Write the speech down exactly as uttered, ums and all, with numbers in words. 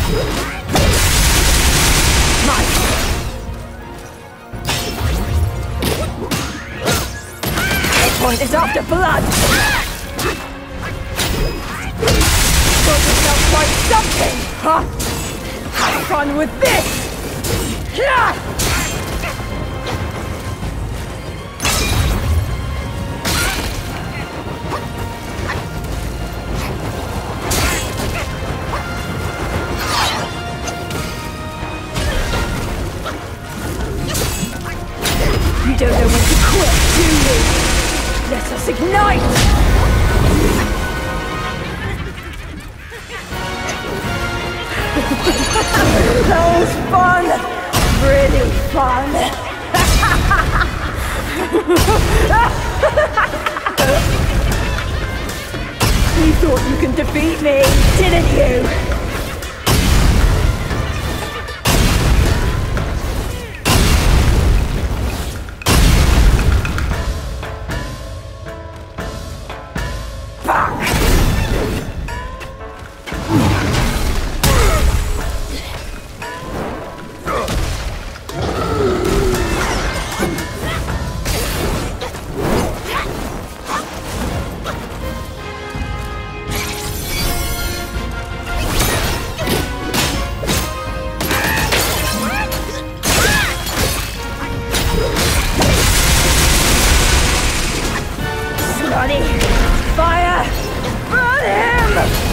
Point is after blood! Got yourself quite something, huh? Have fun with this! You don't know when to quit, do you? Let us ignite! That was fun! Really fun! You thought you could defeat me, didn't you? Fire! Burn him!